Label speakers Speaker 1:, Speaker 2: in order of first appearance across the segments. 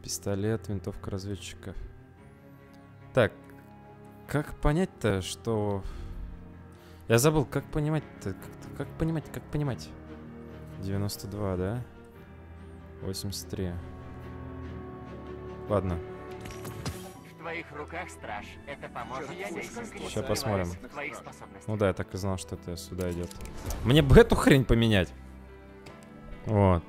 Speaker 1: Пистолет, винтовка разведчика. Так, как понять-то, что... Я забыл, как понимать-то, как понимать? 92, да? 83. Ладно.
Speaker 2: В твоих руках, страж. Это поможет.
Speaker 1: Сейчас посмотрим.
Speaker 2: Твоих способностей.
Speaker 1: Ну да, я так и знал, что это сюда идет. Мне бы эту хрень поменять. Вот.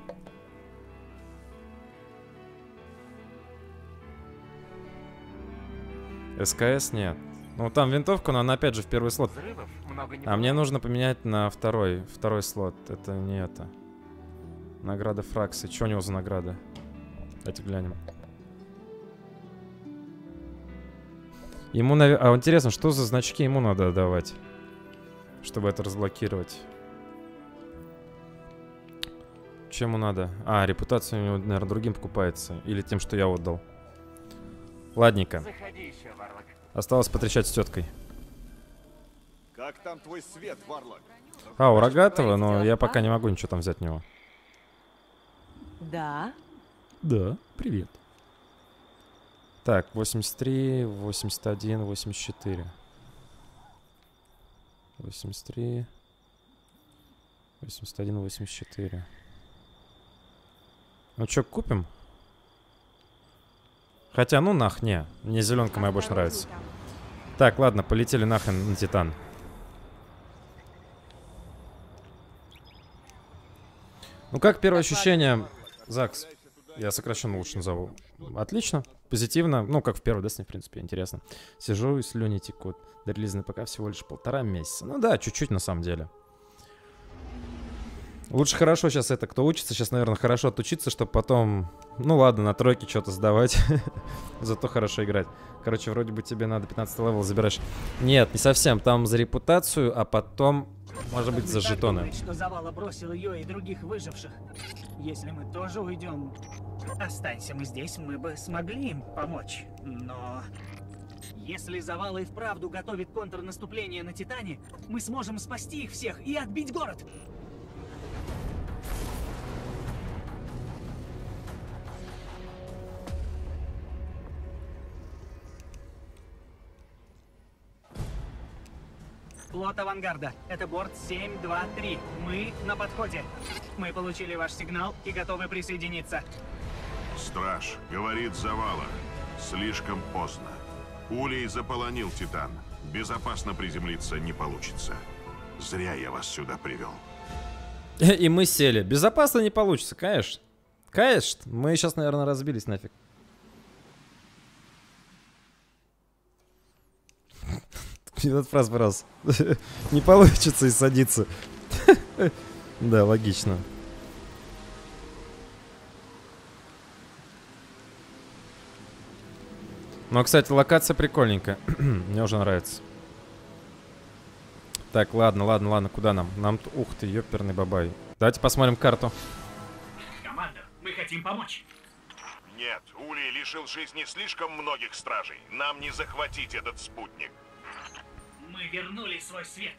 Speaker 1: СКС нет. Ну там винтовка, но она опять же в первый слот.
Speaker 2: Взрывов много не
Speaker 1: А мне
Speaker 2: бывает.
Speaker 1: нужно поменять на второй слот. Это не это. Награда фракции. Что у него за награда? Давайте глянем. Ему, а интересно, что за значки ему надо давать, чтобы это разблокировать? Чем ему надо? А, репутация у него, наверное, другим покупается. Или тем, что я отдал. Ладненько.
Speaker 2: Заходи еще, Варлок.
Speaker 1: Осталось потрещать с теткой.
Speaker 3: Как там твой свет, Варлок?
Speaker 1: А, у Рогатого, но я пока не могу ничего там взять от него.
Speaker 4: Да.
Speaker 1: Да, привет. Так, 83, 81, 84. 83, 81, 84. Ну что, купим? Хотя, ну нах, не. Мне зеленка моя больше нравится. Так, ладно, полетели нахрен на Титан. Ну как первое ощущение, Закс? Я сокращенно лучше назову. Отлично, позитивно. Ну, как в первой, да, в принципе, интересно. Сижу и слюни текут. До релиза на ПК всего лишь 1,5 месяца. Ну да, чуть-чуть на самом деле. Лучше хорошо сейчас это, кто учится, сейчас, наверное, хорошо отучиться, чтобы потом, ну ладно, на тройке что-то сдавать. Зато хорошо играть. Короче, вроде бы тебе надо 15 левел забираешь. Нет, не совсем. Там за репутацию, а потом, может быть, за жетоны.
Speaker 5: Думает, что Завала бросил ее и других выживших. Если мы тоже уйдем, останься мы здесь, мы бы смогли им помочь. Но если Завала и вправду готовит контрнаступление на Титане, мы сможем спасти их всех и отбить город. Флот авангарда. Это борт 723. Мы на подходе. Мы получили ваш сигнал и готовы присоединиться.
Speaker 6: Страж, говорит Завала. Слишком поздно. Улей заполонил Титан. Безопасно приземлиться не получится. Зря я вас сюда привел.
Speaker 1: И мы сели. Безопасно не получится, конечно. Конечно. Мы сейчас, наверное, разбились нафиг. Этот фраз раз. Не получится и садиться. Да, логично. Но, кстати, локация прикольненькая. Мне уже нравится. Так, ладно, куда нам? Нам, ух ты, ёперный бабай. Давайте посмотрим карту.
Speaker 5: Командир, мы хотим помочь.
Speaker 6: Нет, Улей лишил жизни слишком многих стражей. Нам не захватить этот спутник.
Speaker 5: Мы вернули свой свет.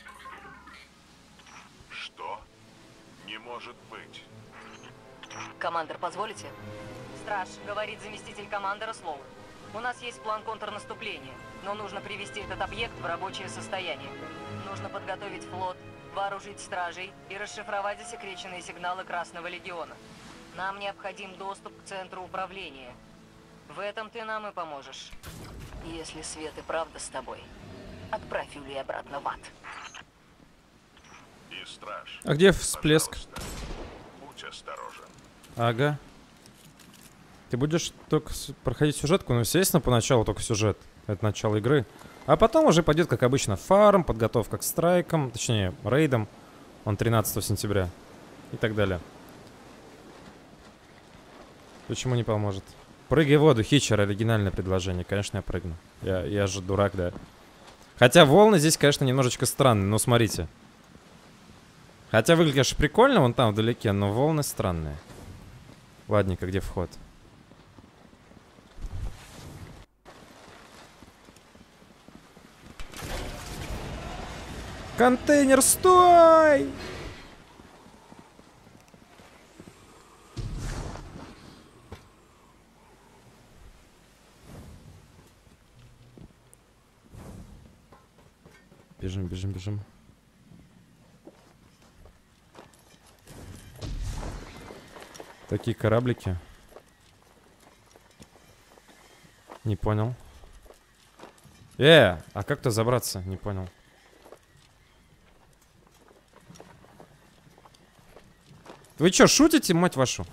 Speaker 6: Что? Не может быть.
Speaker 4: Командир, позволите? Страж, говорит заместитель командира Слоу. У нас есть план контрнаступления, но нужно привести этот объект в рабочее состояние. Нужно подготовить флот, вооружить стражей и расшифровать засекреченные сигналы Красного Легиона. Нам необходим доступ к центру управления. В этом ты нам и поможешь. Если свет и правда с тобой, отправь Юлию обратно в ад.
Speaker 6: И страж.
Speaker 1: А где всплеск?
Speaker 6: Пожалуйста, будь осторожен.
Speaker 1: Ага. Ты будешь только проходить сюжетку, ну, естественно, поначалу только сюжет. Это начало игры. А потом уже пойдет, как обычно, фарм, подготовка к страйкам, точнее, рейдам. Он 13 сентября. И так далее. Почему не поможет? Прыгай в воду, Хитчер, оригинальное предложение. Конечно, я прыгну. Я же дурак, да. Хотя волны здесь, конечно, немножечко странные, но смотрите. Хотя выглядит, конечно, прикольно, вон там вдалеке, но волны странные. Ладненько, где вход? Контейнер, стой! Бежим, бежим, бежим. Такие кораблики. Не понял. А как-то забраться? Не понял. Вы чё, шутите, мать вашу?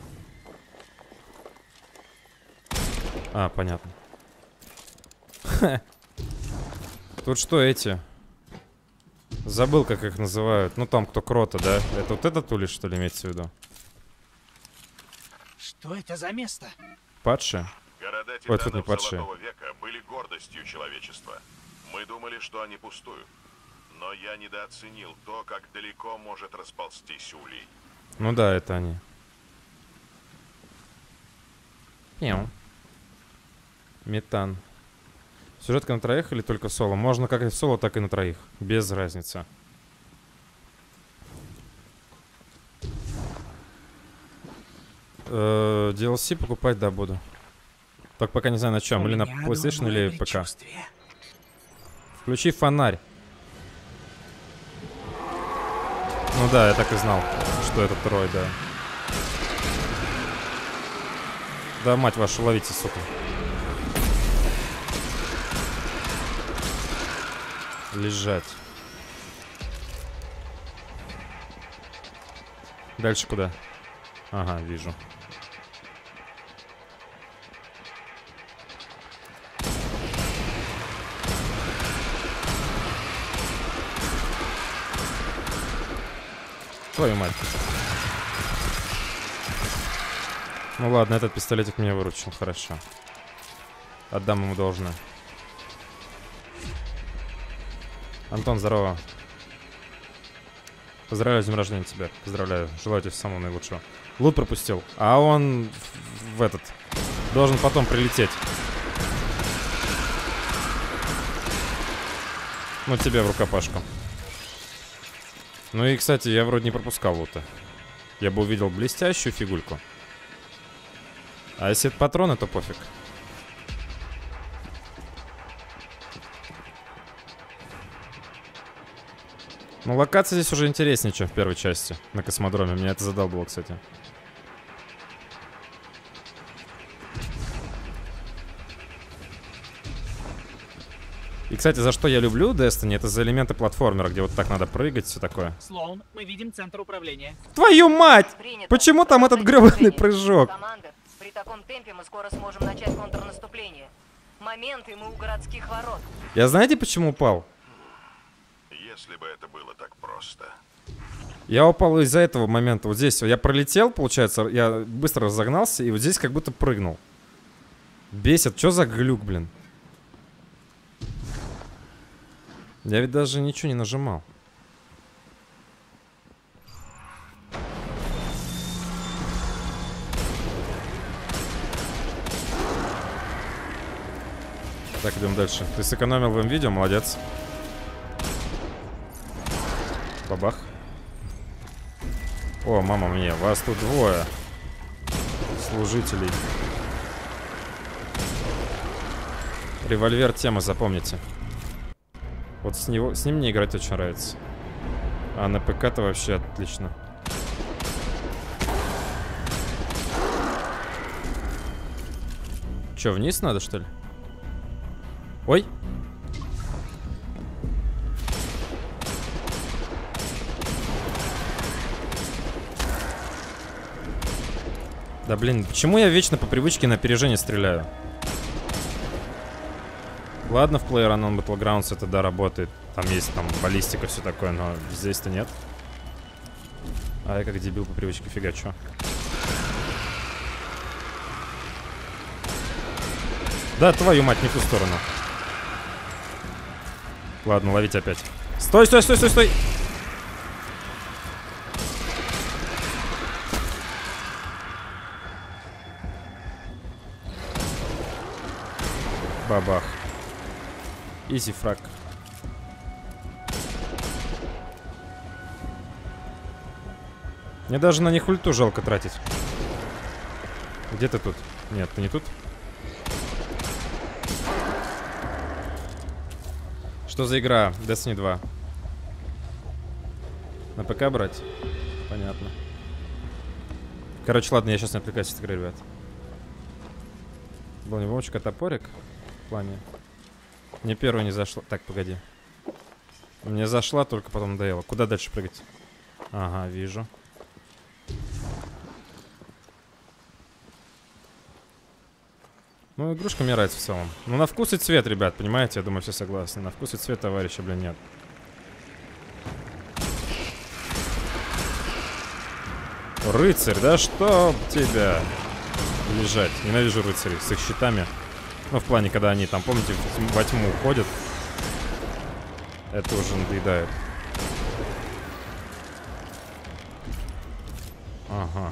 Speaker 1: А, понятно. Тут что эти? Забыл, как их называют. Ну там кто крота, да? Это вот этот улей, что ли, имеется в виду?
Speaker 5: Что это за место?
Speaker 6: Города
Speaker 1: Падшие? Ой, тут не
Speaker 6: титанов
Speaker 1: падшие.
Speaker 6: Золотого века были гордостью человечества. Мы думали, что они пустуют. Но я недооценил то, как далеко может расползтись улей.
Speaker 1: Ну да, это они. Пьяу. Метан. Сюжетка на троих или только соло? Можно как и в соло, так и на троих. Без разницы. DLC покупать, да, буду. Только пока не знаю на чем. Или на PlayStation, или ПК. Включи фонарь. Ну да, я так и знал, что это Трой, да. Да, мать вашу, ловите, сука. Лежать. Дальше куда? Ага, вижу. Твою мать. Ну ладно, этот пистолетик меня выручил, хорошо. Отдам ему должное. Антон, здорово. Поздравляю с днем рождения тебя. Поздравляю. Желаю тебе самого наилучшего. Лут пропустил. А он в этот должен потом прилететь. Ну, тебе в рукопашку. Ну и, кстати, я вроде не пропускал лута. Я бы увидел блестящую фигульку. А если это патроны, то пофиг. Ну, локация здесь уже интереснее, чем в первой части. На космодроме. Меня это задолбало, кстати. И, кстати, за что я люблю Destiny, это за элементы платформера, где вот так надо прыгать, все такое.
Speaker 5: Слоун, мы видим центр управления.
Speaker 1: Твою мать!
Speaker 4: Принято.
Speaker 1: Почему там этот гребаный прыжок?
Speaker 4: Командир, при таком темпе мы скоро сможем начать контрнаступление. Моменты мы у городских ворот.
Speaker 1: Я знаете, почему упал?
Speaker 6: Если бы это было так просто.
Speaker 1: Я упал из-за этого момента. Вот здесь я пролетел, получается, я быстро разогнался, и вот здесь как будто прыгнул. Бесит. Что за глюк, блин? Я ведь даже ничего не нажимал. Так, идем дальше. Ты сэкономил в видео, молодец. Бабах. О, мама мия, вас тут двое служителей. Револьвер тема, запомните. Вот с ним мне играть очень нравится. А на ПК-то вообще отлично. Че, вниз надо, что ли? Ой! Да блин, почему я вечно по привычке на опережение стреляю? Ладно, в PlayerUnknown Battlegrounds это, да, работает. Там есть там баллистика, все такое, но здесь-то нет. А я как дебил по привычке фигачу. Да, твою мать, не в ту сторону. Ладно, ловить опять. Стой, стой, стой, стой, стой! Бабах. Изи фраг. Мне даже на них ульту жалко тратить. Где ты тут? Нет, ты не тут? Что за игра? Destiny 2. На ПК брать? Понятно. Короче, ладно, я сейчас не отвлекаюсь от игры, ребят. Был не бомбочка, топорик. В плане. Мне первая не зашла. Так, погоди. Мне зашла, только потом надоело. Куда дальше прыгать? Ага, вижу. Ну, игрушка мне нравится в целом. Ну, на вкус и цвет, ребят, понимаете? Я думаю, все согласны. На вкус и цвет, товарища, блин, нет. Рыцарь, да чтоб тебя лежать. Ненавижу рыцарей с их щитами. Ну, в плане, когда они там, помните, во тьму уходят. Это уже надоедает. Ага.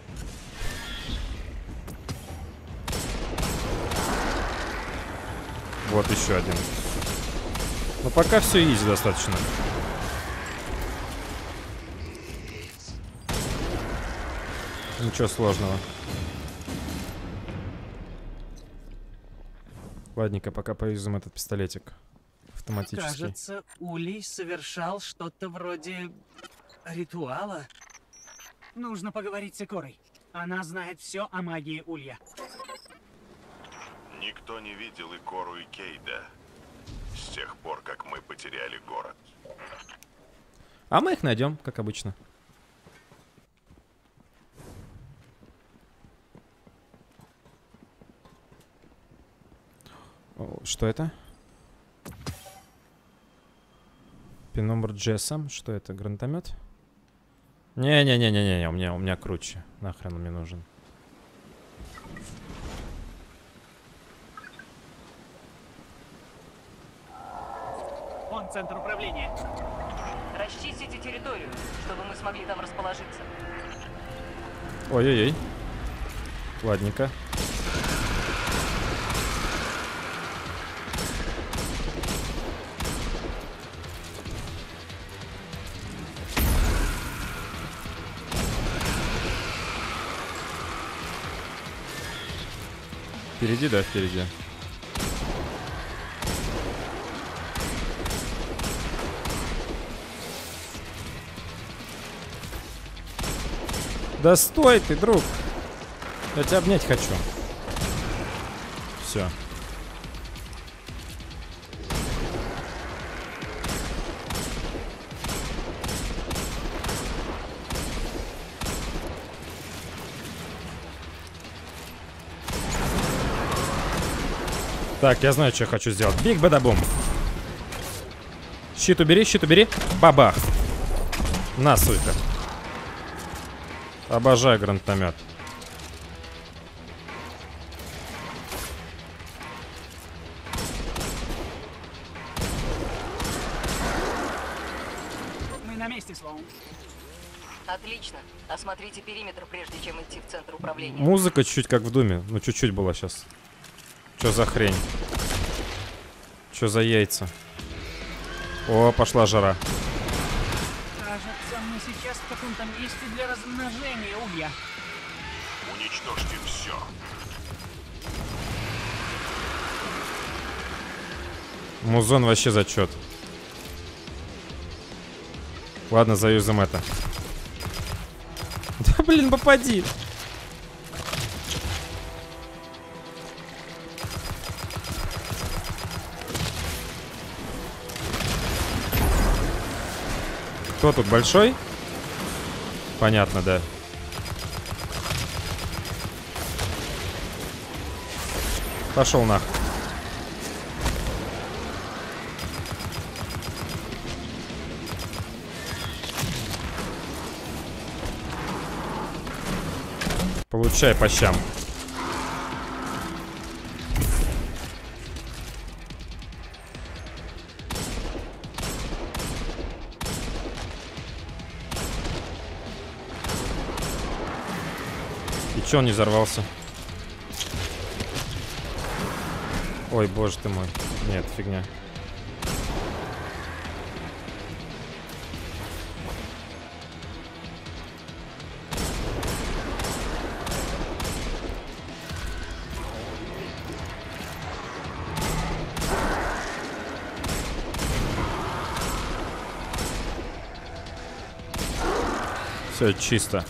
Speaker 1: Вот еще один. Но пока все изи достаточно. Ничего сложного. Ладненько, пока поюзаем этот пистолетик. Автоматический.
Speaker 5: Кажется, Улей совершал что-то вроде ритуала. Нужно поговорить с Икорой. Она знает все о магии Улья.
Speaker 6: Никто не видел Икору и Кейда с тех пор, как мы потеряли город.
Speaker 1: А мы их найдем, как обычно. О, что это? Пеномбр Джессом. Что это? Гранатомет? Не-не-не-не-не, у меня круче. Нахрен он мне нужен.
Speaker 5: Вон центр управления.
Speaker 4: Расчистите территорию, чтобы мы смогли там расположиться.
Speaker 1: Ой-ой-ой. Ладненько. Впереди, да, впереди. Да стой ты, друг! Я тебя обнять хочу. Все. Так, я знаю, что я хочу сделать. Биг бадабум. Щит убери, щит убери. Бабах. На, сука. Обожаю гранатомет.
Speaker 5: Мы на месте, Слоун.
Speaker 4: Отлично. Осмотрите периметр, прежде чем идти в центр управления.
Speaker 1: Музыка чуть-чуть как в Думе. Ну, чуть-чуть была сейчас. Что за хрень? Что за яйца? О, пошла жара.
Speaker 5: Кажется, мы сейчас в каком-то месте для размножения Улья.
Speaker 6: Уничтожьте все.
Speaker 1: Музон вообще зачет. Ладно, заюзаем это. Да блин, попади. Кто тут большой? Понятно, да. Пошел нах. Получай по щам. И чё он не взорвался? Ой, боже ты мой. Нет, фигня. Все чисто.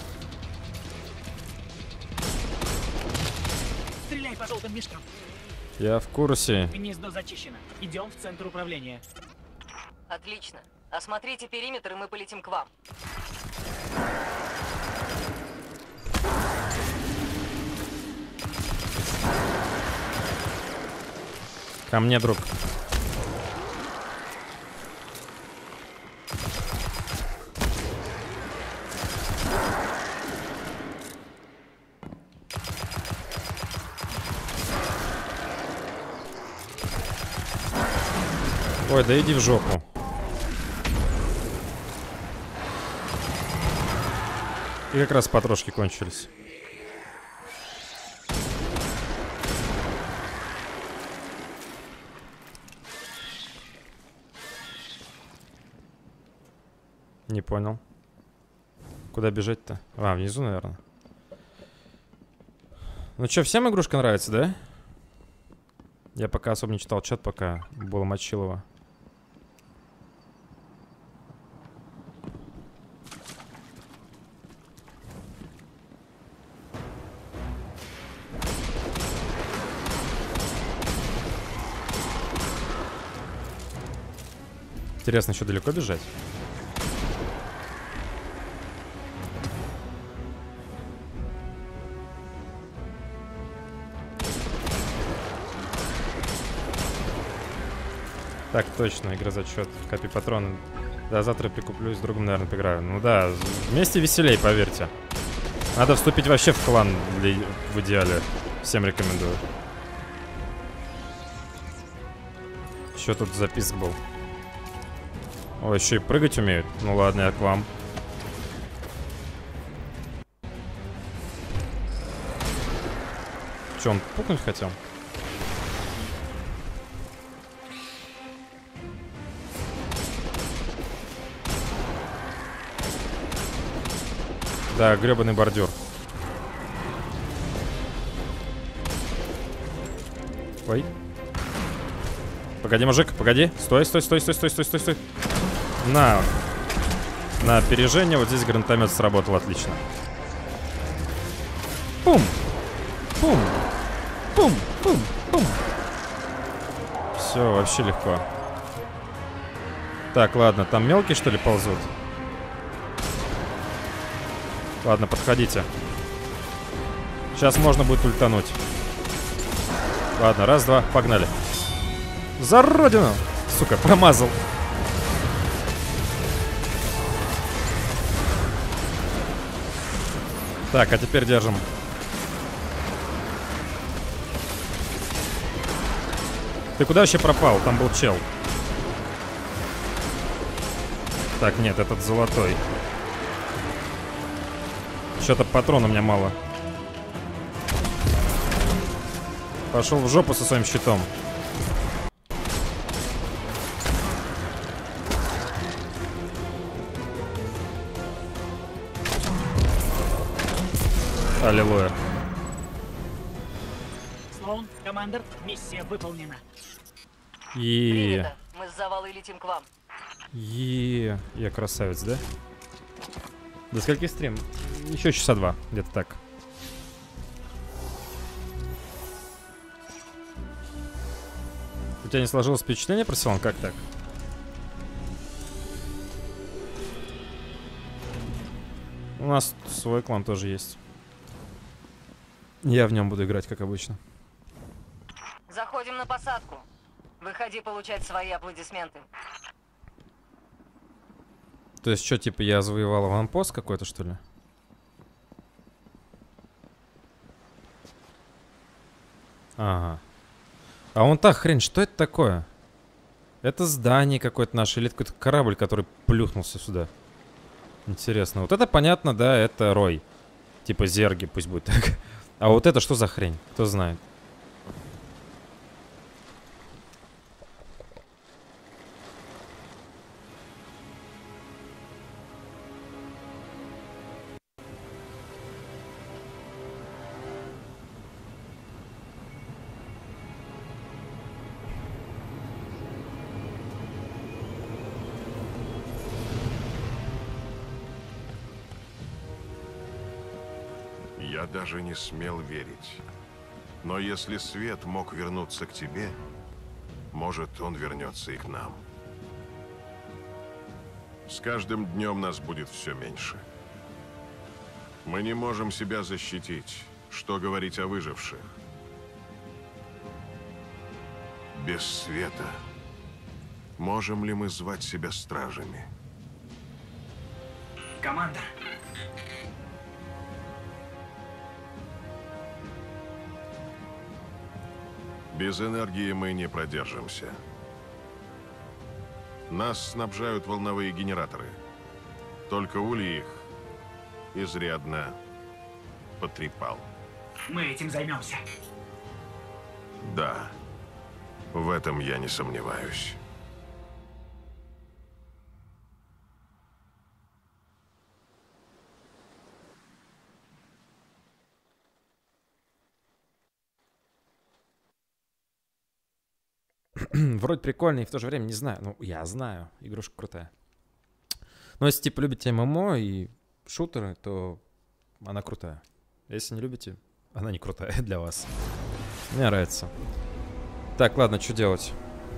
Speaker 5: Стреляй по желтым мешкам.
Speaker 1: Я в курсе.
Speaker 5: Гнездо зачищено. Идем в центр управления.
Speaker 4: Отлично. Осмотрите периметр, и мы полетим к вам.
Speaker 1: Ко мне, друг. Ой, да иди в жопу. И как раз патрошки кончились. Не понял. Куда бежать-то? А, внизу, наверное. Ну чё, всем игрушка нравится, да? Я пока особо не читал чат, пока было мочилово. Интересно, еще далеко бежать? Так, точно, игра зачет. Копи патроны. Да, завтра прикуплю, с другом, наверное, поиграю. Ну да, вместе веселей, поверьте. Надо вступить вообще в клан в идеале. Всем рекомендую. Еще тут записк был. О, еще и прыгать умеют. Ну ладно, я к вам. Че, он пукнуть хотел? Да, гребаный бордюр. Ой. Погоди, мужик, погоди. Стой, стой, стой, стой, стой, стой, стой, стой. На опережение. Вот здесь гранатомет сработал отлично. Пум! Пум! Пум! Пум! Пум! Все, вообще легко. Так, ладно, там мелкие, что ли, ползут? Ладно, подходите. Сейчас можно будет ультануть. Ладно, раз, два, погнали. За родину! Сука, промазал. Так, а теперь держим. Ты куда вообще пропал? Там был чел. Так, нет, этот золотой. Что-то патрона у меня мало. Пошел в жопу со своим щитом. Аллилуйя.
Speaker 5: Слоун, командир, миссия выполнена.
Speaker 4: Принято. Мы с завалой летим к вам.
Speaker 1: Я красавец, да? До скольки стрим? Еще часа два, где-то так. У тебя не сложилось впечатление про Силан? Как так? У нас свой клан тоже есть. Я в нем буду играть, как обычно.
Speaker 4: Заходим на посадку. Выходи получать свои аплодисменты.
Speaker 1: То есть что, типа я завоевал аванпост какой-то, что ли? Ага. А вон та хрень, что это такое? Это здание какое-то наше, или это какой-то корабль, который плюхнулся сюда? Интересно. Вот это понятно, да, это Рой. Типа зерги, пусть будет так. А вот это что за хрень? Кто знает?
Speaker 6: Я даже не смел верить. Но если свет мог вернуться к тебе, может, он вернется и к нам. С каждым днем нас будет все меньше. Мы не можем себя защитить. Что говорить о выживших? Без света. Можем ли мы звать себя стражами?
Speaker 5: Командор,
Speaker 6: Без энергии мы не продержимся. Нас снабжают волновые генераторы. Только Улей их изрядно потрепал.
Speaker 5: мы этим займемся.
Speaker 6: Да, в этом я не сомневаюсь.
Speaker 1: Вроде прикольный, и в то же время не знаю. Ну, я знаю, игрушка крутая. Но если, типа, любите ММО и шутеры, то она крутая. Если не любите, она не крутая для вас. Мне нравится. Так, ладно, что делать?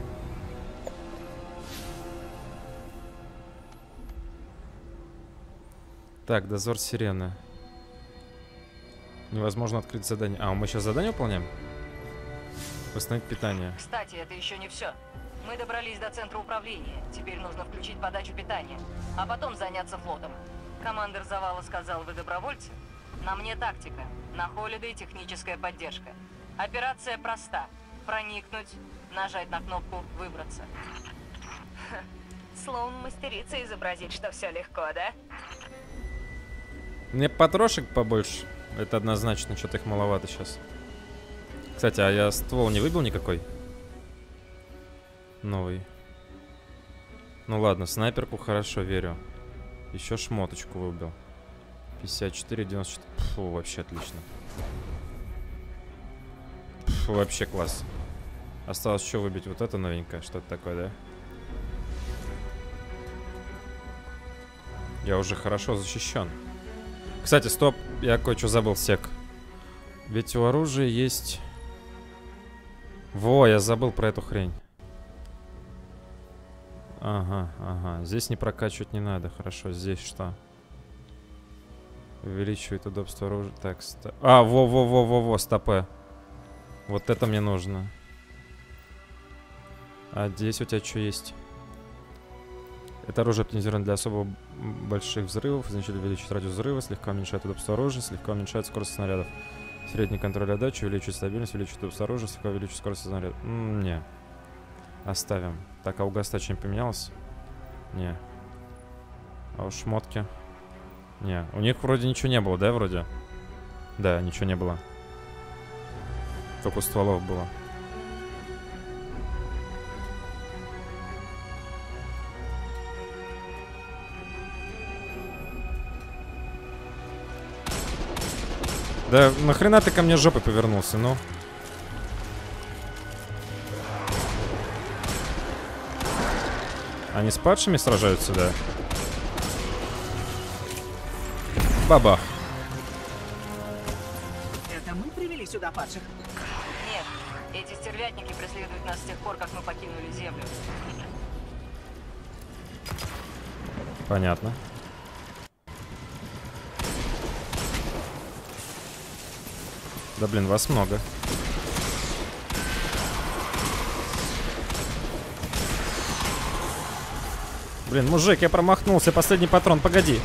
Speaker 1: Так, дозор сирены. Невозможно открыть задание. А, мы сейчас задание выполняем? Восстановить питание.
Speaker 4: Кстати, это еще не все. Мы добрались до центра управления. Теперь нужно включить подачу питания, а потом заняться флотом. Командир завала сказал, вы добровольцы? На мне тактика. На Холидей техническая поддержка. Операция проста. Проникнуть, нажать на кнопку «Выбраться». Слоун мастерица изобразить, что все легко, да?
Speaker 1: Мне патрошек побольше. Это однозначно, что-то их маловато сейчас. Кстати, а я ствол не выбил никакой? Новый. Ну ладно, снайперку хорошо, верю. Еще шмоточку выбил. 54, 94. Фу, вообще отлично. Фу, вообще класс. Осталось еще выбить вот это новенькое. Что-то такое, да? Я уже хорошо защищен. Кстати, стоп, я кое-что забыл, сек. Ведь у оружия есть... Во, я забыл про эту хрень. Ага, ага. Здесь не прокачивать не надо. Хорошо, здесь что? Увеличивает удобство оружия. Так, стоп. А, во-во-во-во-во, стопэ. Вот это мне нужно. А здесь у тебя что есть? Это оружие оптимизировано для особо больших взрывов. Значит, увеличивает радиус взрыва, слегка уменьшает удобство оружия, слегка уменьшает скорость снарядов. Средний контроль отдачи, увеличивает стабильность, увеличивает удобство оружия, слегка увеличивает скорость снарядов. Не. Оставим. Так, а у Гаста что-нибудь поменялось? Не. А у шмотки? Не. У них вроде ничего не было, да, вроде? Да, ничего не было. Только у стволов было. Да нахрена ты ко мне жопой повернулся, ну? Они с падшими сражаются, да? Бабах.
Speaker 5: Это мы привели сюда падших?
Speaker 4: Нет, эти стервятники преследуют нас с тех пор, как мы покинули Землю.
Speaker 1: Понятно. Да блин, вас много. Блин, мужик, я промахнулся. Последний патрон, погоди.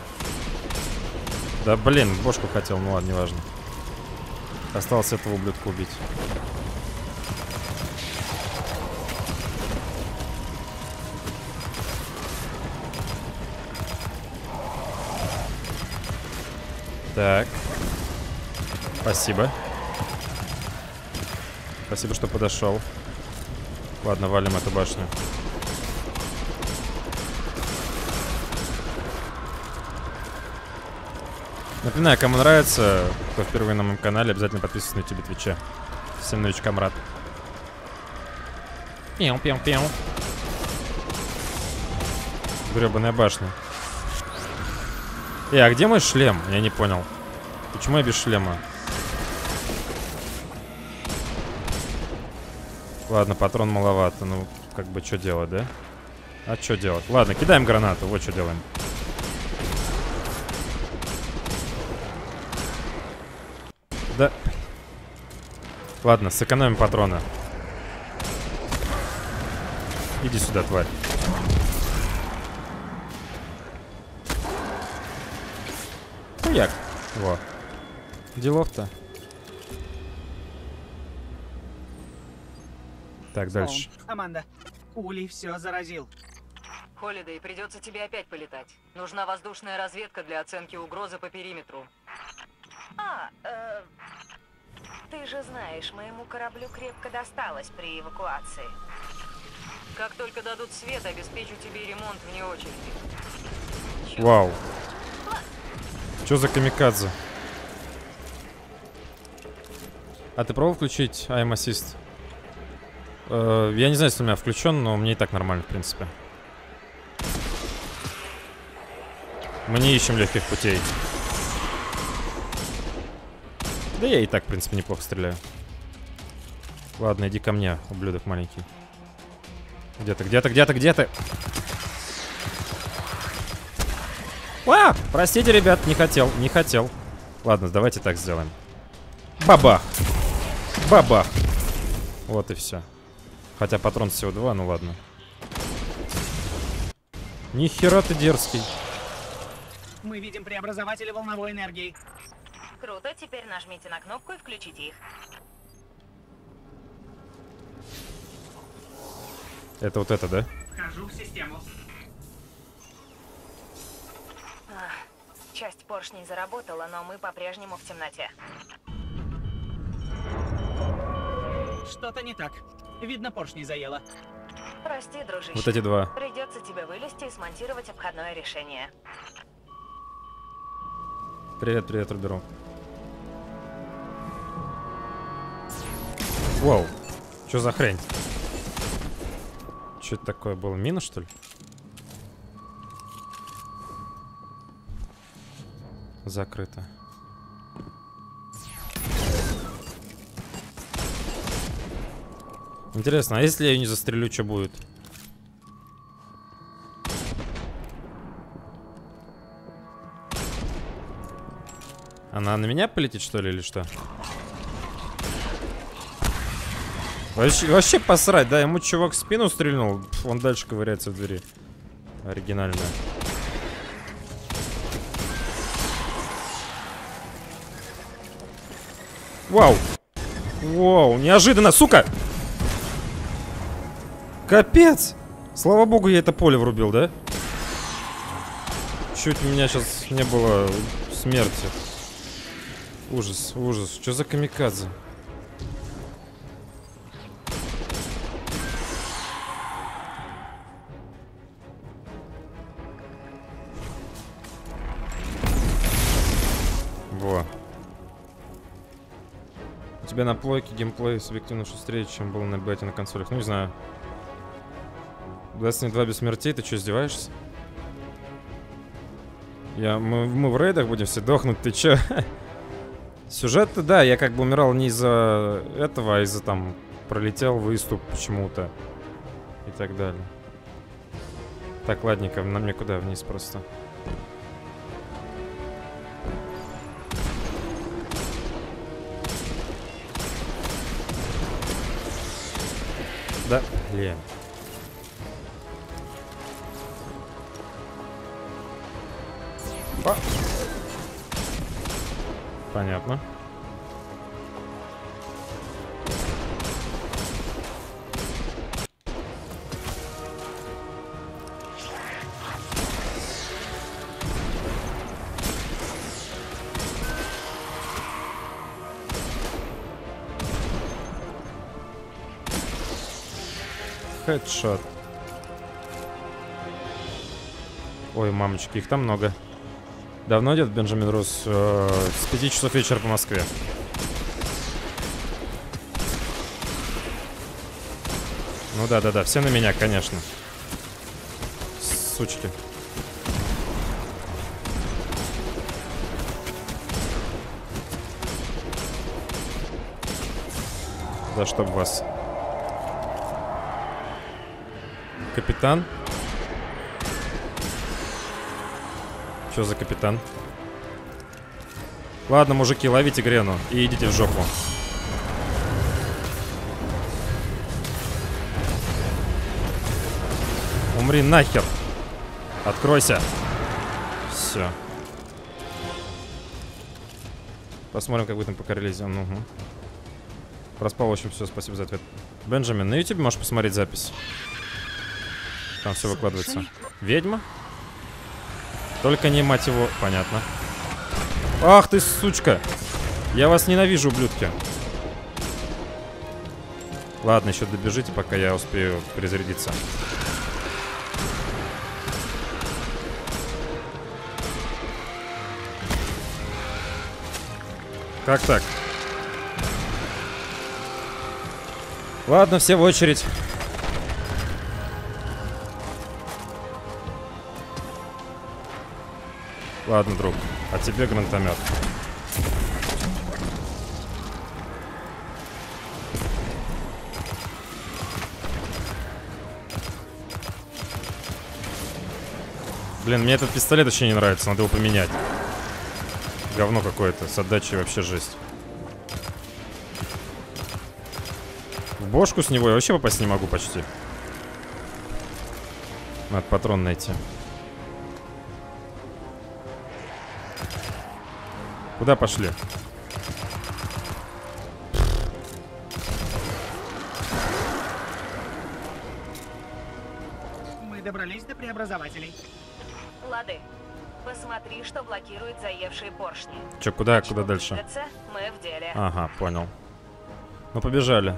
Speaker 1: Да блин, бошку хотел, ну ладно, неважно. Осталось этого ублюдка убить. Так. Спасибо. Спасибо, что подошел. Ладно, валим эту башню. Напоминаю, кому нравится, кто впервые на моем канале, обязательно подписывайтесь на YouTube, Твиче. Всем новичкам рад. Пиу-пиу-пиу. Гребаная башня. А где мой шлем? Я не понял. Почему я без шлема? Ладно, патрон маловато. Ну, как бы, что делать, да? А что делать? Ладно, кидаем гранату. Вот что делаем. Да. Ладно, сэкономим патроны. Иди сюда, тварь. Хуяк. Во. Делов-то. Так, дальше.
Speaker 5: Аманда, Улей все заразил.
Speaker 4: Холидей, придется тебе опять полетать. Нужна воздушная разведка для оценки угрозы по периметру.
Speaker 7: Ты же знаешь, моему кораблю крепко досталось при эвакуации.
Speaker 4: Как только дадут свет, обеспечу тебе ремонт вне очереди.
Speaker 1: Вау. Что за камикадзе? А ты пробовал включить I'm Assist? Я не знаю, если у меня включен, но мне и так нормально, в принципе. Мы не ищем легких путей. Да я и так, в принципе, неплохо стреляю. Ладно, иди ко мне, ублюдок маленький. Где ты, где ты, где ты, где ты? А, простите, ребят, не хотел, не хотел. Ладно, давайте так сделаем. Бабах! Бабах! Вот и все. Хотя патрон всего 2, ну ладно. Нихера ты дерзкий.
Speaker 5: Мы видим преобразователи волновой энергии.
Speaker 7: Круто, теперь нажмите на кнопку и включите их.
Speaker 1: Это вот это, да?
Speaker 5: Вхожу в систему.
Speaker 7: Часть поршней заработала, но мы по-прежнему в темноте.
Speaker 5: Что-то не так. Видно, поршни заело.
Speaker 7: Прости, дружище.
Speaker 1: Вот эти два.
Speaker 7: Придется тебе вылезти и смонтировать обходное решение.
Speaker 1: Привет, привет, Руберу. Вау. Что за хрень? Что это такое было? Мина, что ли? Закрыто. Интересно, а если я ее не застрелю, что будет? Она на меня полетит, что ли, или что? Вообще посрать, да? Ему чувак в спину стрельнул, он дальше ковыряется в двери. Оригинально. Вау! Вау, неожиданно, сука! Капец! Слава богу, я это поле врубил, да? Чуть у меня сейчас не было смерти. Ужас, ужас. Что за камикадзе? Во. У тебя на плойке геймплей субъективно шустрее, чем был на бете на консолях. Ну, не знаю. Destiny 2 без смертей, ты что, издеваешься? Мы в рейдах будем все дохнуть, ты чё? Сюжет-то, да, я как бы умирал не из-за этого, а из-за там пролетел выступ почему-то. И так далее. Так, ладненько, нам мне куда? Вниз просто. Да, блин. Понятно. Хедшот. Ой, мамочки, их там много. Давно идет Бенджамин Рус? С 5 часов вечера по Москве. Ну да, все на меня, конечно. Сучки. Да чтоб вас. Капитан? Что за капитан? Ладно, мужики, ловите Грену и идите в жопу. Умри нахер. Откройся. Все. Посмотрим, как вы там покорились. Угу. Проспал, в общем, все, спасибо за ответ. Бенджамин, на YouTube можешь посмотреть запись. Там все выкладывается. Ведьма? Только не мать его. Понятно. Ах ты, сучка. Я вас ненавижу, ублюдки. Ладно, еще добежите, пока я успею перезарядиться. Как так? Ладно, все в очередь. Ладно, друг, а тебе гранатомет. Блин, мне этот пистолет вообще не нравится, надо его поменять. Говно какое-то, с отдачей вообще жесть. В бошку с него я вообще попасть не могу почти. Надо патрон найти. Куда пошли?
Speaker 5: Мы добрались до преобразователей.
Speaker 7: Лады, посмотри, что блокирует заевшие поршни.
Speaker 1: Че, куда
Speaker 7: Начну
Speaker 1: дальше?
Speaker 7: двигаться, мы в деле.
Speaker 1: Ага, понял. Ну, побежали.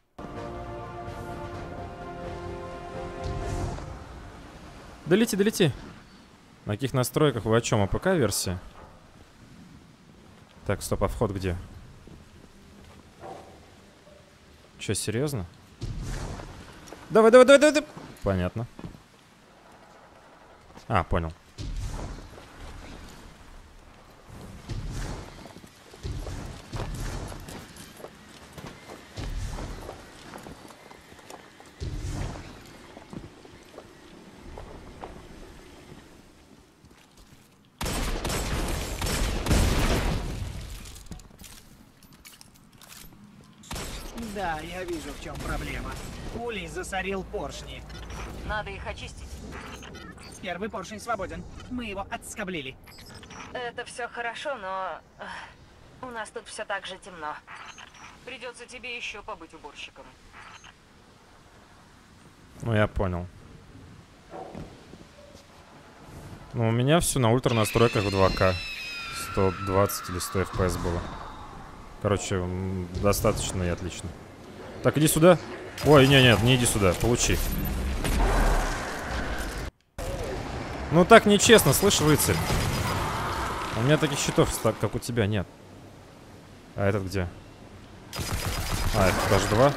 Speaker 1: Долети, долети. На каких настройках вы о чем? АПК-версия? Так, стоп, а вход где? Че, серьезно? Давай, давай, давай, давай, давай. Понятно. А, понял.
Speaker 5: Да, я вижу, в чем проблема. Улей засорил поршни.
Speaker 4: Надо их очистить.
Speaker 5: Первый поршень свободен. Мы его отскоблили.
Speaker 7: Это все хорошо, но у нас тут все так же темно.
Speaker 4: Придется тебе еще побыть уборщиком.
Speaker 1: Ну, я понял. Ну, у меня все на ультра настройках в 2К. 120 или 100 FPS было. Короче, достаточно и отлично. Так, иди сюда. Ой, нет, не иди сюда. Получи. Ну так нечестно, слышь, рыцарь. У меня таких щитов, как у тебя, нет. А этот где? А, это даже 2.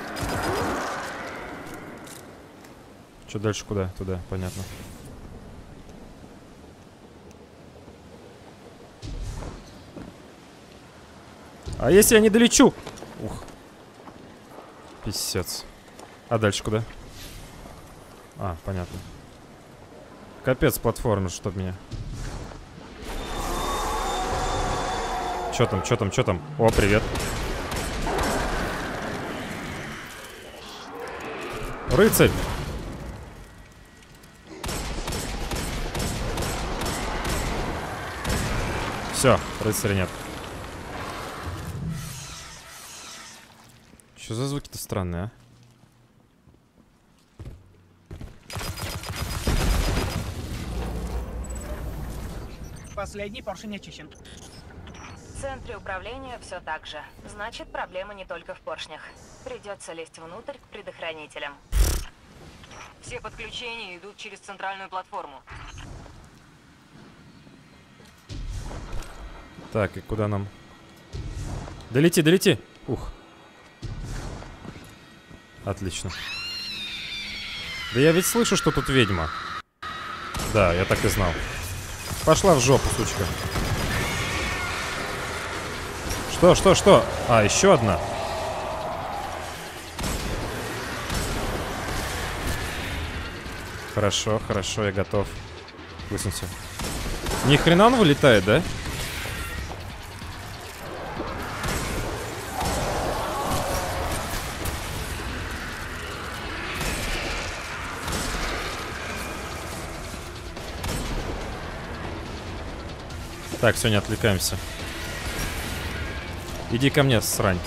Speaker 1: Что дальше куда? Туда, понятно. А если я не долечу? Ух. Писец. А дальше куда? А, понятно. Капец, платформа, чтоб меня. Чё там, чё там, чё там? О, привет. Рыцарь! Все, рыцаря нет. Что за звуки-то странные, а?
Speaker 5: Последний поршень очищен.
Speaker 7: В центре управления все так же. Значит, проблема не только в поршнях. Придется лезть внутрь к предохранителям.
Speaker 4: Все подключения идут через центральную платформу.
Speaker 1: Так, и куда нам? Долети, долети! Ух. Отлично. Да я ведь слышу, что тут ведьма. Да, я так и знал. Пошла в жопу, сучка. Что? А, еще одна. Хорошо, хорошо, я готов. Высунься. Ни хрена он вылетает, да? Так, все, не отвлекаемся. Иди ко мне, срань.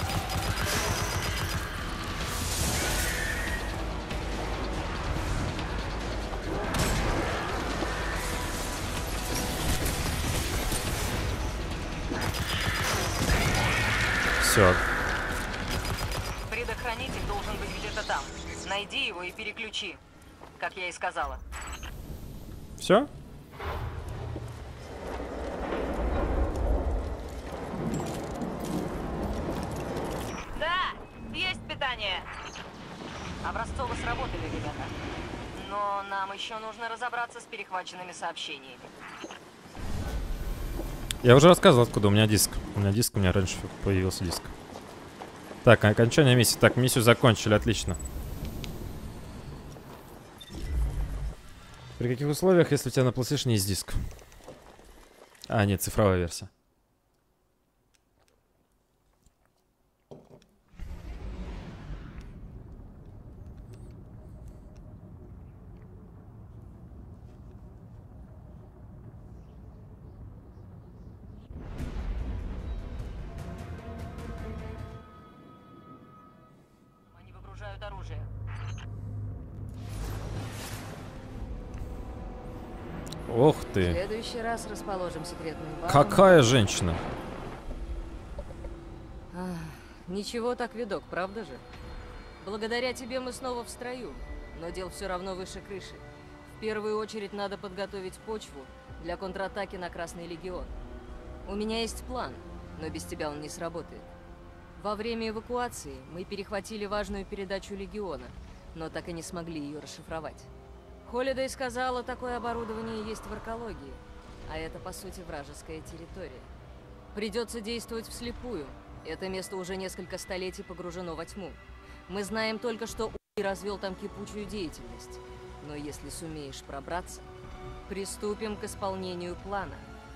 Speaker 1: Все.
Speaker 4: Предохранитель должен быть где-то там. Найди его и переключи, как я и сказала.
Speaker 1: Все?
Speaker 4: Да, есть питание. Образцово сработали, ребята. Но нам еще нужно разобраться с перехваченными сообщениями.
Speaker 1: Я уже рассказывал, откуда у меня диск. У меня раньше появился диск. Так, окончание миссии. Так, миссию закончили, отлично. При каких условиях, если у тебя на PlayStation есть диск? А, нет, цифровая версия.
Speaker 4: Они выгружают оружие.
Speaker 1: Ох
Speaker 8: В
Speaker 1: ты.
Speaker 8: следующий раз расположим секретную базу.
Speaker 1: Какая женщина?
Speaker 8: Ничего так, видок, правда же? Благодаря тебе мы снова в строю, но дел все равно выше крыши. В первую очередь надо подготовить почву для контратаки на Красный Легион. У меня есть план, но без тебя он не сработает. Во время эвакуации мы перехватили важную передачу Легиона, но так и не смогли ее расшифровать. Холидей сказала, такое оборудование есть в аркологии, а это, по сути, вражеская территория. Придется действовать вслепую. Это место уже несколько столетий погружено во тьму. Мы знаем только, что Уи развел там кипучую деятельность. Но если сумеешь пробраться, приступим к исполнению плана.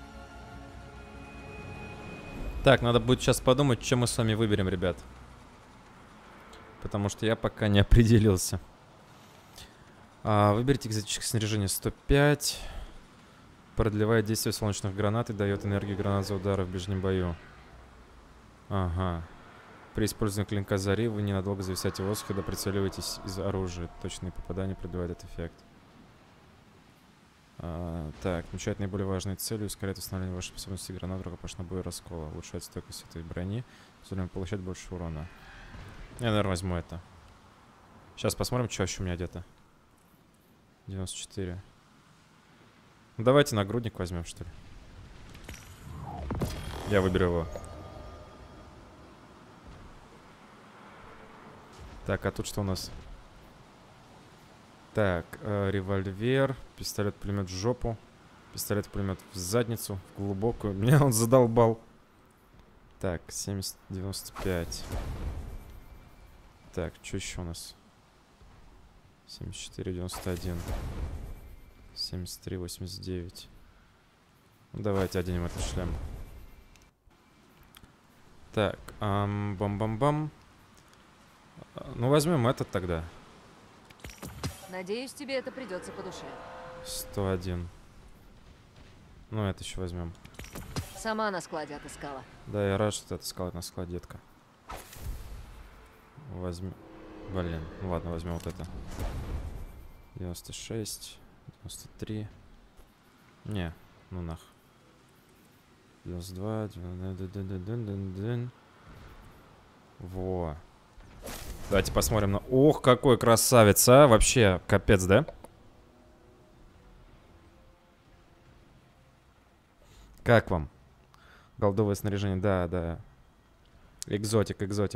Speaker 1: Так, надо будет сейчас подумать, чем мы с вами выберем, ребят. Потому что я пока не определился. Выберите экзотическое снаряжение 105. Продлевает действие солнечных гранат и дает энергию гранат за удары в ближнем бою. Ага. При использовании клинка зари вы ненадолго зависаете в воздухе, когда прицеливаетесь из оружия. Точные попадания продлевают этот эффект. Так, отмечает наиболее важные цели, ускоряет восстановление вашей способности гранат в рукопашном бою раскола. Улучшает стойкость этой брони, позволяет получать больше урона. Я, наверное, возьму это. Сейчас посмотрим, что еще у меня где-то. 94. Ну, давайте нагрудник возьмем, что ли. Я выберу его. Так, а тут что у нас? Так, револьвер, пистолет-пулемет в жопу, пистолет-пулемет в задницу, в глубокую. Меня он задолбал. Так, 70-95. Так, что еще у нас? 74-91. 73-89. Ну, давайте оденем этот шлем. Так, бам-бам-бам. Ну, возьмем этот тогда.
Speaker 8: Надеюсь, тебе это придется по душе.
Speaker 1: 101. Ну, это еще возьмем.
Speaker 8: Сама на складе отыскала.
Speaker 1: Да, я рад, что ты отыскал это на складе, детка. Возьми. Блин, ну ладно, возьмем вот это. 96, 93. Не, ну нах. 92, 92. Во. Давайте посмотрим на... Ох, какой красавец, а! Вообще, капец, да? Как вам? Голдовое снаряжение, да, да. Экзотик, экзотик.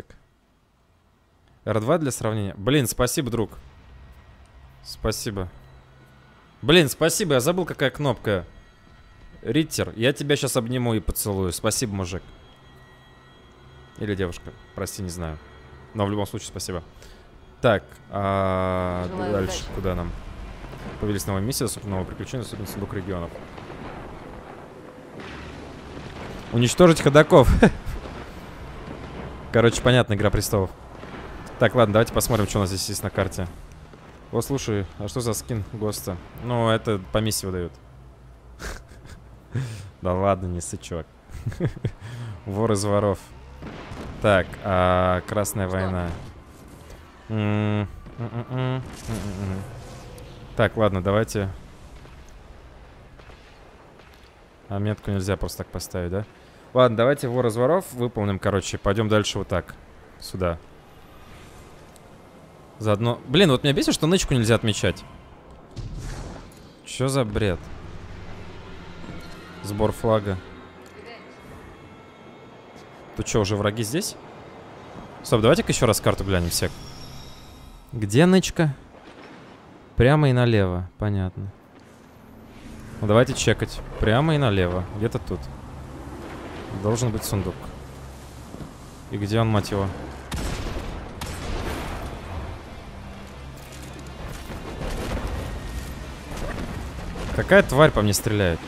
Speaker 1: R2 для сравнения. Блин, спасибо, друг. Спасибо. Блин, спасибо, я забыл, какая кнопка. Риттер, я тебя сейчас обниму и поцелую. Спасибо, мужик. Или девушка, прости, не знаю. Но в любом случае, спасибо. Так, дальше,
Speaker 8: удачи.
Speaker 1: куда нам? Появились новые миссии, новые приключения, особенно сундук регионов. Уничтожить ходоков. Короче, понятно, Игра престолов. Так, ладно, давайте посмотрим, что у нас здесь есть на карте. О, слушай, а что за скин ГОСТа? Ну, это по миссии выдают. Да ладно, не ссы, чувак. Вор из воров. Так, Красная война. Так, ладно, давайте. А метку нельзя просто так поставить, да? Ладно, давайте вор из воров выполним, короче. Пойдем дальше вот так. Сюда. Заодно... Блин, вот меня бесит, что нычку нельзя отмечать. Чё за бред? Сбор флага. Тут что, уже враги здесь? Стоп, давайте-ка еще раз карту глянем всех. Где нычка? Прямо и налево, понятно. Ну давайте чекать. Прямо и налево. Где-то тут. Должен быть сундук. И где он, мать его? Какая тварь по мне стреляет?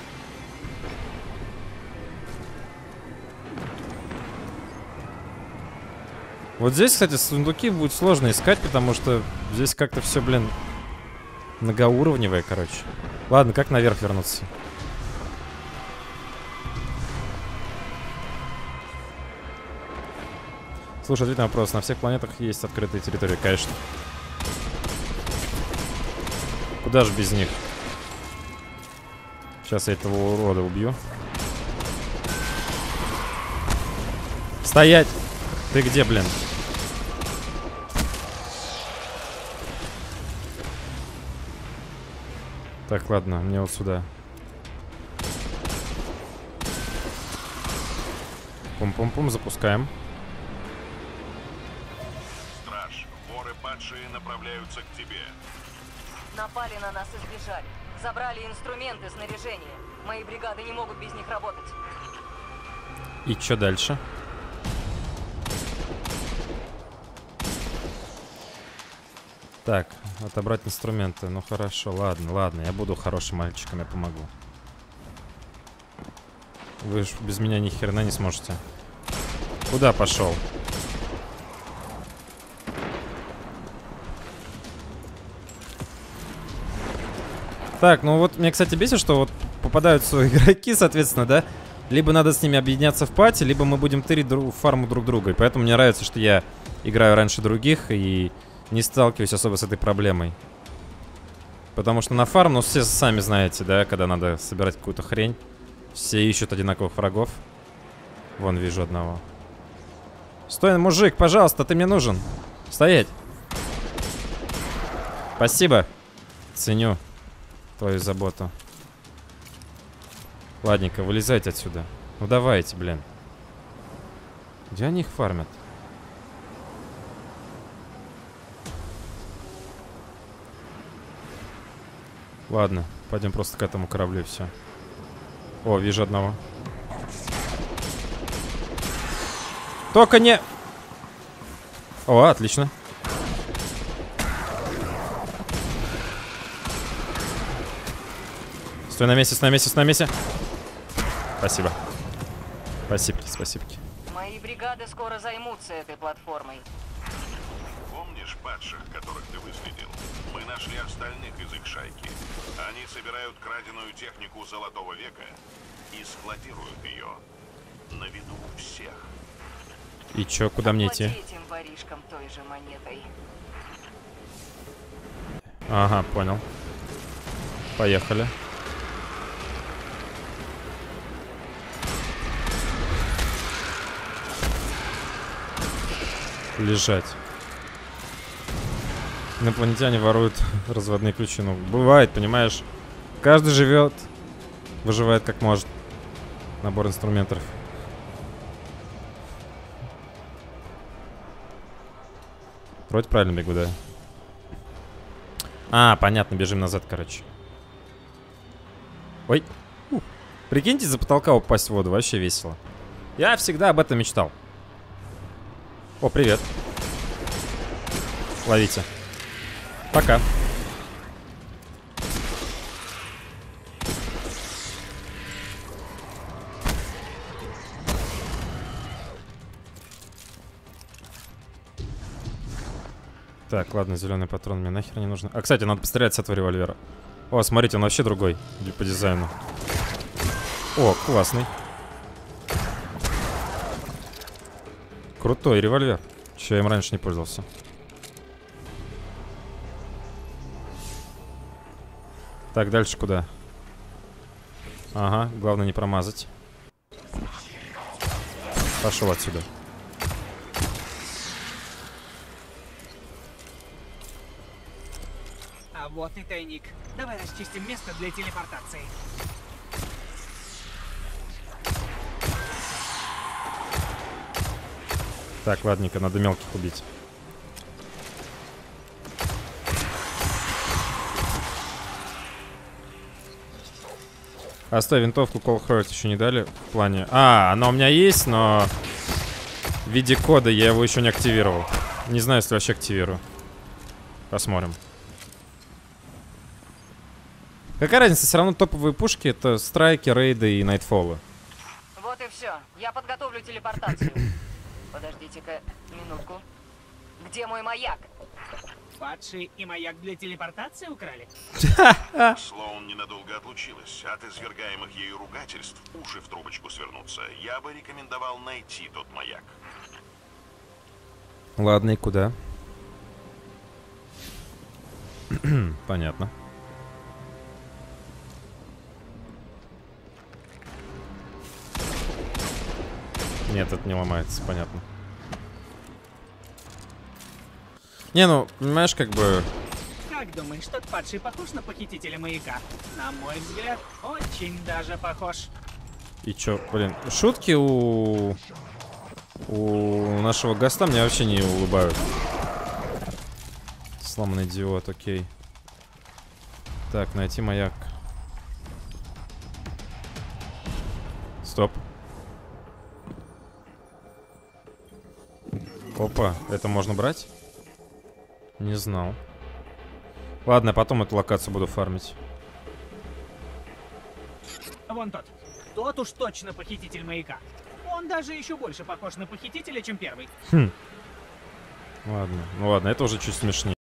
Speaker 1: Вот здесь, кстати, сундуки будет сложно искать, потому что здесь как-то все, блин, многоуровневое, короче. Ладно, как наверх вернуться? Слушай, ответь на вопрос. На всех планетах есть открытые территории, конечно. Куда же без них? Сейчас я этого урода убью. Стоять! Ты где, блин? Так, ладно, мне вот сюда. Пум-пум-пум, запускаем.
Speaker 6: Страж, воры падшие направляются к тебе.
Speaker 4: Напали на нас и сбежали. Забрали инструменты, снаряжение. Мои бригады не могут без них работать.
Speaker 1: И что дальше? Так, отобрать инструменты. Ну хорошо, ладно, ладно. Я буду хорошим мальчиком, я помогу. Вы ж без меня ни хрена не сможете. Куда пошел? Так, ну вот мне, кстати, бесит, что вот попадаются игроки, соответственно, да? Либо надо с ними объединяться в пати, либо мы будем тырить фарму друг друга. И поэтому мне нравится, что я играю раньше других и не сталкиваюсь особо с этой проблемой. Потому что на фарм, ну все сами знаете, да, когда надо собирать какую-то хрень. Все ищут одинаковых врагов. Вон, вижу одного. Стой, мужик, пожалуйста, ты мне нужен. Стоять. Спасибо. Ценю твою заботу. Ладненько, вылезайте отсюда. Ну давайте, блин. Где они их фармят? Ладно, пойдем просто к этому кораблю и все. О, вижу одного. Только не... О, отлично. Стой на месте, стой на месте, стой на месте. Спасибо. Спасибо, спасибо.
Speaker 4: Мои бригады скоро займутся этой платформой.
Speaker 6: Помнишь падших, которых ты выследил? Мы нашли остальных из их шайки. Они собирают краденую технику Золотого века и складируют ее на виду у всех.
Speaker 1: И чё, куда мне идти?
Speaker 4: Этим воришкам той же монетой.
Speaker 1: Ага, понял. Поехали. Лежать. Инопланетяне воруют разводные ключи. Ну, бывает, понимаешь. Каждый живет, выживает как может. Набор инструментов. Вроде правильно бегу, да? А, понятно, бежим назад, короче. Ой. Прикиньте, за потолка упасть в воду. Вообще весело. Я всегда об этом мечтал. О, привет. Ловите. Пока. Так, ладно, зеленый патрон мне нахер не нужно. А, кстати, надо пострелять с этого револьвера. О, смотрите, он вообще другой по дизайну. О, классный. Крутой револьвер. Че я им раньше не пользовался. Так, дальше куда? Ага, главное не промазать. Пошел отсюда.
Speaker 5: А вот и тайник. Давай расчистим место для телепортации.
Speaker 1: Так, ладненько, надо мелких убить. Оставь винтовку, Call Heart еще не дали в плане... А, она у меня есть, но в виде кода я его еще не активировал. Не знаю, если вообще активирую. Посмотрим. Какая разница, все равно топовые пушки — это страйки, рейды и найтфоллы.
Speaker 4: Вот и все. Я подготовлю телепортацию. Подождите-ка минутку. Где мой маяк?
Speaker 5: Падший и маяк для телепортации украли?
Speaker 6: Слоун ненадолго отлучилась. От извергаемых ею ругательств уши в трубочку свернутся. Я бы рекомендовал найти тот маяк.
Speaker 1: Ладно, и куда? Понятно. Нет, это не ломается, понятно. Не, ну, понимаешь, как бы...
Speaker 5: Как думаешь, тот падший похож на похитителя маяка? На мой взгляд, очень даже похож.
Speaker 1: И чё, блин, шутки у нашего госта меня вообще не улыбают. Сломанный диод, окей. Так, найти маяк. Стоп. Опа, это можно брать? Не знал. Ладно, потом эту локацию буду фармить.
Speaker 5: Вон тот. Тот уж точно похититель маяка. Он даже еще больше похож на похитителя, чем первый.
Speaker 1: Ладно, ну ладно, это уже чуть смешнее.